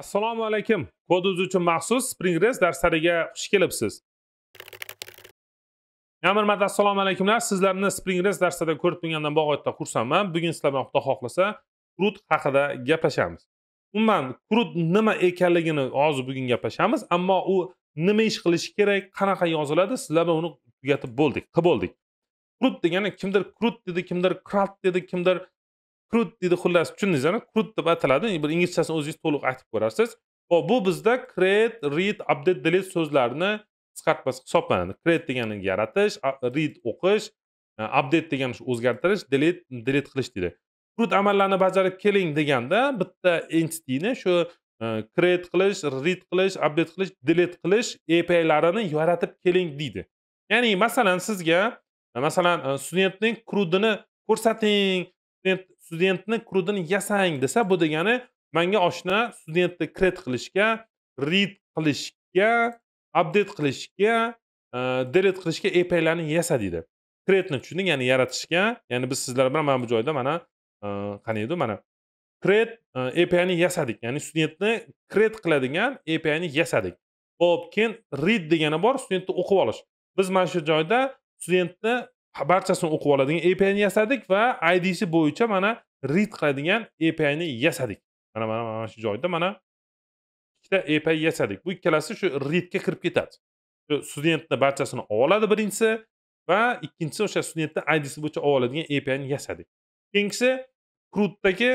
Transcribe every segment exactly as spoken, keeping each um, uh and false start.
Assalomu alaykum. Kodingiz uchun maxsus Spring Rest darslariga xush kelibsiz. Yana bir marta assalomu alaykumlar. Sizlarni Spring Rest darsida ko'rib turgandan bog'otda xursandman. Bugun sizlar bilan Xudo xohlasa CRUD haqida gaplashamiz. Umuman CRUD nima ekanligini hozir bugun gaplashamiz, ammo u nima ish qilishi kerak, qanaqa yoziladi, sizlar bilan uni tugatib bo'ldik, qilib bo'ldik. CRUD degani kimdir CRUD dedi, kimdir CRUD dedi, kimdir CRUD dedi, xullas tushundingizmi? CRUD deb ataladi. Bir inglizchasini o'zingiz to'liq aytib ko'rasiz. Hop, bu bizda create, read, update, delete so'zlarini qisqartmasi hisoblanadi. Create degani yaratish, read o'qish, update degani o'zgartirish, delete delete qilish deydi. CRUD amallarni bajarib keling deganda bitta entityni shu create qilish, read qilish, update qilish, delete qilish A P I larini yaratib keling deydi. Ya'ni masalan sizga masalan studentning CRUDini ko'rsating, studentni CRUDini yasang desa, bu degani menga oshna studentni create qilishga, read qilishga, update qilishga, delete qilishga A P I larni yasa deydi. Create ni tushunding, ya'ni yaratishga, ya'ni biz sizlar bilan mana bu joyda mana qani edi, mana create A P I ni yasadik. Ya'ni studentni create qiladigan A P I ni yasadik. Xo'p, keyin read degani bor, studentni o'qib olish. Biz mana shu joyda studentni barchasini o'qib oladigan A P I ni yasadik va I D si bo'yicha mana read qiladigan A P I ni yasadik. Mana mana mana shu joyda mana ikkita A P I yasadik. Bu ikkalasi shu read ga kirib ketadi. Shu studentni barchasini oladi birinchisi va ikkinchisi o'sha studentni I D si bo'yicha oladigan A P I ni yasadik. Keyingisi CRUDdagi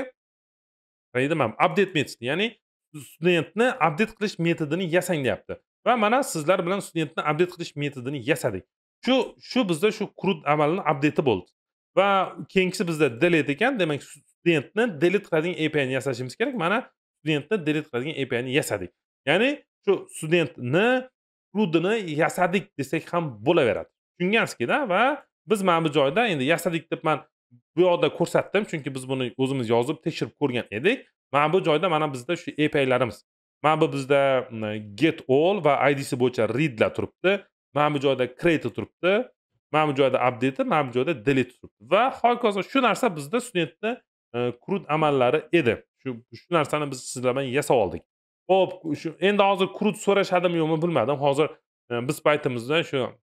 nima deyman, update metodi, ya'ni studentni update qilish metodini yasang deyapti. Va mana sizlar bilan studentni update qilish metodini yasadik. Shu shu bizda shu CRUD amalining update'i bo'ldi. Va keyingisi bizda delete ekan, demak studentni delete qiladigan A P I ni yasashimiz kerak. Mana studentni delete qiladigan A P I ni yasadik. Ya'ni shu studentni CRUDini yasadik desak ham bo'laveradi. Tushungansizki-da? Va biz mana bu joyda endi yasadik deb men bu yoqda ko'rsatdim, chunki biz buni o'zimiz yozib tekshirib ko'rgan edik. Mana bu joyda mana bizda shu A P I larimiz. Mana bu bizda get all va I D si bo'yicha read lar turibdi. Mana bu joyda create turibdi. Mana bu joyda update, mana bu joyda delete turibdi. Va hokazo shu narsa bizda studentni CRUD amallari edi. Shu shu narsani biz sizlar bilan yasab oldik. Xo'p, shu endi hozir CRUD so'rashadimi yo'qmi bilmadim. Hozir biz paytimizda shu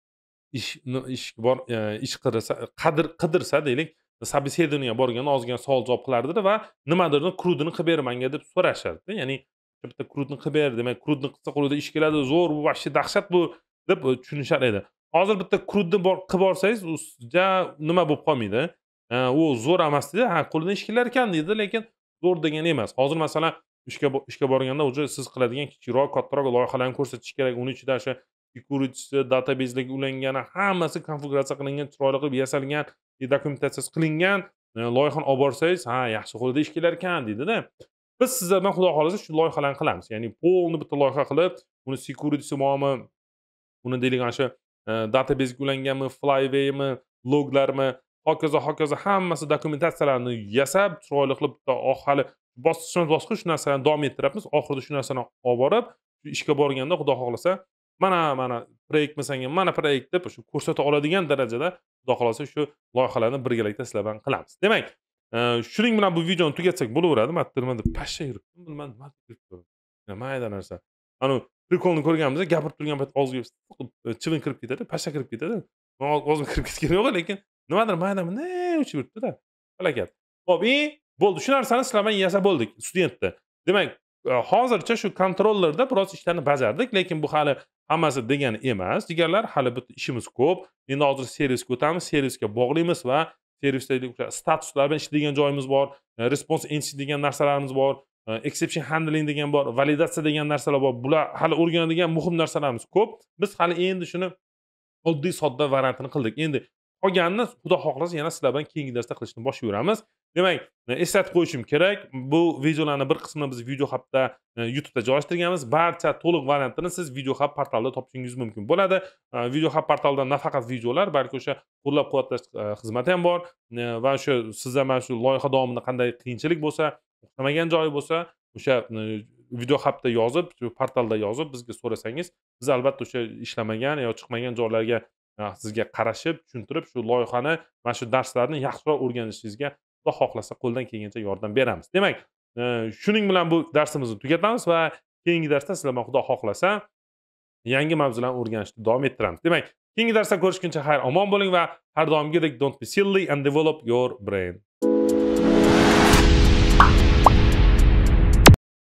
ish ish bor, ish qidirsa, qadir qidirsa deylik, собеседованиеga borganda ozgina savol javob qilardi va nimadirni CRUDini qilib ber menga deb so'rashardi. Ya'ni bitta CRUDini qilib ber, demak CRUDini qilsa qo'lida ish keladi, zo'r, bu vaqti dahshat bu deb tushunishar edi. Hozir bitta CRUDni bor qilib borsangiz, u ja nima bo'lib qolmaydi. U zo'r emas-da, ha, qo'lida ish kelar ekan deydi, lekin zo'r degani emas. Hozir masalan ishga ishga borganda o'sha siz qiladigan kichikroq, kattaroq loyihalarni ko'rsatish kerak. Uning ichida o'sha security'si, database'larga ulangani, hammasi konfiguratsiya qilingan, chiroyli qilib yasalgan, dokumentatsiyasi qilingan loyihani olib borsangiz, ha, yaxshi qo'lida ish kelar ekan deydi-da. Biz sizlar bilan Xudo xolasa shu loyihalarni qilamiz. Ya'ni polni bitta loyiha qilib, uni security'si bormi, uni deylik ana shu databasega ulanganmi, flywaymi, loglarmi, hokazo hokazo hammasi dokumentatsiyalarni yasab, chiroyli qilib bitta hali bosqichma-bosqich shu narsani davom ettiramiz. Oxirida shu narsani olib borib, shu ishga borganda Xudo xolasa mana mana proyekt masalan, mana proyekt deb shu ko'rsata oladigan darajada Xudo xolasa shu loyihalarni birgalikda sizlar bilan qilamiz. Demak, shuning bilan bu videoni tugatsak bo'laveradi. Mattirmada pashsha yuribdim, bilmadim, nima yuribdi. Mayda narsa. Ana prikolni ko'rganimizda gapirib turgan payt og'ziga chivin kirib ketadi, pashsha kirib ketadi. Og'zim kirib ketgani yo'q, lekin nimadir mayda ne uchib yuribdi-da. Falokat. Xo'p, e bo'ldi. Shu narsani sizlar bilan yasab bo'ldik studentni. Demak, hozircha shu kontrollarda biroz ishlarni bajardik, lekin bu hali hammasi degani emas. Deganlar, hali bitta ishimiz ko'p. Endi hozir servisga o'tamiz, servisga bog'laymiz va servisdagi o'sha statuslar bilan ishlaydigan joyimiz bor, response entity degan narsalarimiz bor, exception handling degan bor, validatsiya degan narsalar bor. Bular hali o'rganadigan muhim narsalarimiz ko'p. Biz hali endi shuni oddiy sodda variantini qildik. Endi qolganini Xudo xohlasa yana sizlar bilan keyingi darsda qilishni boshlayveramiz. Demak, eslatib qo'yishim kerak, bu videolarning bir qismini biz Video Hub'da YouTube'da joylashtirganmiz. Barcha to'liq variantini siz Video Hub portalida topishingiz mumkin bo'ladi. Video Hub portalida nafaqat videolar, balki o'sha qo'llab-quvvatlash xizmati ham bor va o'sha sizda mana shu loyiha davomida qanday qiyinchilik bo'lsa, o'xshamagan joyi bo'lsa, o'sha Video Hub'da yozib, shu portalda yozib bizga so'rasangiz, biz albatta o'sha ishlamagan yoki chiqmagan joylarga sizga qarashib, tushuntirib, shu loyihani, mana shu darslarni yaxshiroq o'rganishingizga Xudo xohlasa qo'ldan kelgancha yordam beramiz. Demak, Shuning bilan bu darsimizni tugatamiz va keyingi darsda sizlar bilan Xudo xohlasa yangi mavzularni o'rganishni davom ettiramiz. Demak, keyingi darsda ko'rishguncha xayr omon bo'ling va har doimgidek don't be silly and develop your brain.